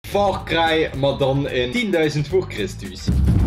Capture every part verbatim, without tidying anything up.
Far Cry, maar dan in tienduizend voor Christus.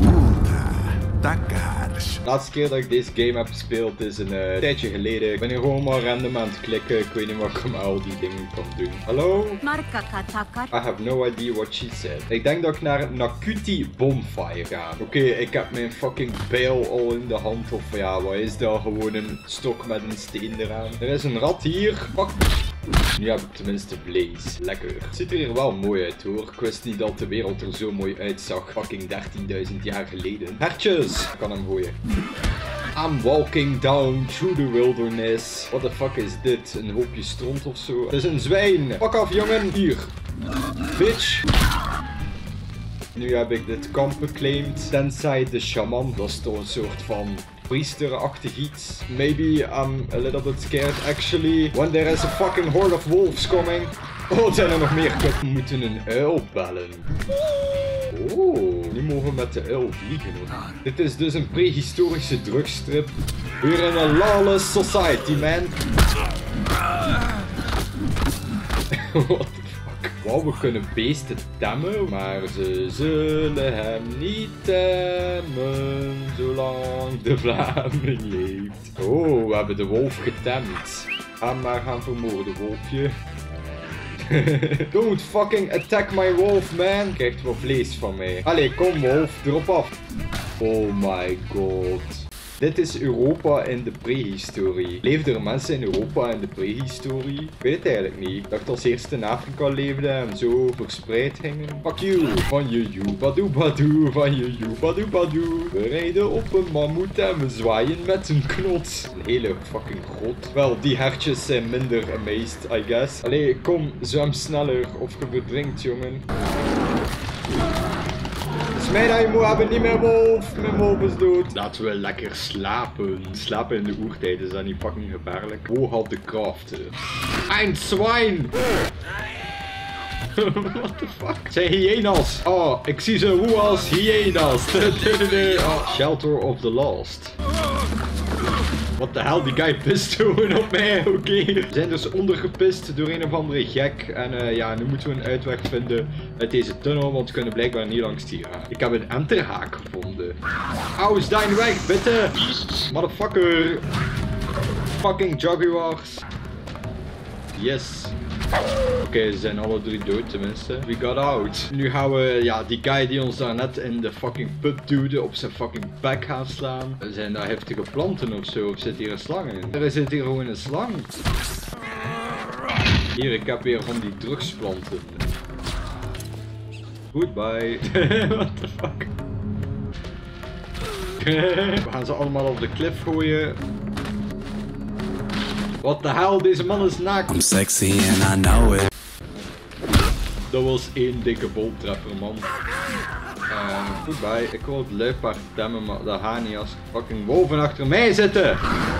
De laatste keer dat ik deze game heb gespeeld is een uh, tijdje geleden. Ik ben hier gewoon maar random aan het klikken. Ik weet niet wat ik met al die dingen kan doen. Hallo? I have no idea what she said. Ik denk dat ik naar een Nakuti Bonfire ga. Oké, okay, ik heb mijn fucking bijl al in de hand. Of ja, wat is dat? Gewoon een stok met een steen eraan. Er is een rat hier. Fuck. Nu heb ik tenminste Blaze. Lekker. Het ziet er hier wel mooi uit hoor. Ik wist niet dat de wereld er zo mooi uitzag. Fucking dertienduizend jaar geleden. Hertjes! Ik kan hem gooien. I'm walking down through the wilderness. What the fuck is dit? Een hoopje stront of zo? Het is een zwijn. Pak af jongen. Hier. Bitch. Nu heb ik dit kamp geclaimd. Tenzij de shaman. Dat is toch een soort van priesterachtig iets. Maybe I'm a little bit scared actually. When there is a fucking horde of wolves coming. Oh, het zijn er nog meer. We moeten een uil bellen. Oh, nu mogen we met de uil vliegen. Hoor. Dit is dus een prehistorische drugstrip. We're in a lawless society, man. What the fuck? Wow, we kunnen beesten temmen, maar ze zullen hem niet temmen zolang de Vlaming leeft. Oh, we hebben de wolf getemd. Ga hem maar gaan vermoorden, wolfje. Don't fucking attack my wolf, man. Krijgt wel vlees van mij. Allee, kom wolf, drop af. Oh my god. Dit is Europa in de prehistorie. Leefden er mensen in Europa in de prehistorie? Ik weet het eigenlijk niet. Ik dacht als eerst in Afrika leefden en zo verspreid gingen. Fuck you. Van je you, badoe badoe. Van je you, badoe badoe. We rijden op een mammoet en we zwaaien met een knot. Een hele fucking grot. Wel, die hertjes zijn minder amazed, I guess. Allee, kom, zwem sneller of je verdrinkt, jongen. Mij dat je moet hebben, niet meer wolf. Mijn wolf is dood. Laten we lekker slapen. Slapen in de oertijd, is dat niet fucking gevaarlijk? Hoe had de craften? Ein zwijn! What the fuck? Zijn hyena's. Oh, ik zie ze hoe als hyena's. Oh, Shelter of the Lost. What the hell, die guy pist gewoon op mij, oké. Okay. We zijn dus ondergepist door een of andere gek. En uh, ja, nu moeten we een uitweg vinden uit deze tunnel, want we kunnen blijkbaar niet langs hier gaan. Ik heb een enterhaak gevonden. Au, is daar weg, bitte. Motherfucker. Fucking jaguars. Yes. Oké, okay, ze zijn alle drie dood tenminste. We got out. Nu gaan we, ja, die guy die ons daarnet in de fucking pub duwde op zijn fucking bek gaan slaan. Zijn daar heftige planten of zo? Of zit hier een slang in? Er zit hier gewoon een slang. Hier, ik heb weer van die drugsplanten. Goodbye. What the fuck? We gaan ze allemaal op de klif gooien. What the hell, deze man is naakt. I'm sexy and I know it. Dat was één dikke boltreffer, man. Uh, goodbye. Ik wil het luipaard temmen, maar dat gaat niet als fucking wolven achter mij zitten.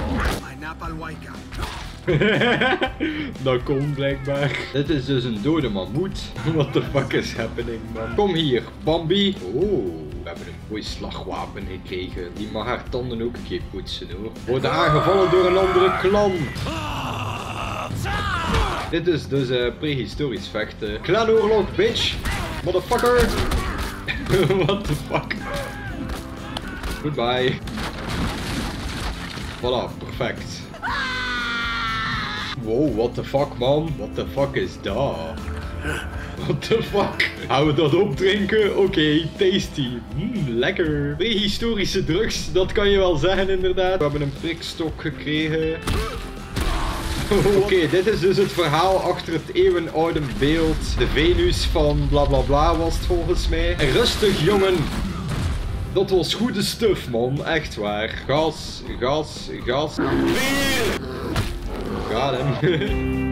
Dat komt blijkbaar. Dit is dus een dode mammoet. What the fuck is happening, man? Kom hier, Bambi. Oh, we hebben een mooi slagwapen gekregen. Die mag haar tanden ook een keer poetsen, hoor. Worden aangevallen door een andere klan. Dit is dus uh, prehistorisch vechten. Klanoorlog, bitch. Motherfucker. What the fuck. Goodbye. Voilà, perfect. Wow, what the fuck, man? What the fuck is dat? What the fuck? Gaan we dat opdrinken? Oké, okay, tasty. Mm, lekker. Prehistorische drugs, dat kan je wel zeggen inderdaad. We hebben een prikstok gekregen. Oké, okay, dit is dus het verhaal achter het eeuwenoude beeld. De Venus van bla bla bla was het volgens mij. En rustig, jongen. Dat was goede stuff, man. Echt waar. Gas, gas, gas. Got him.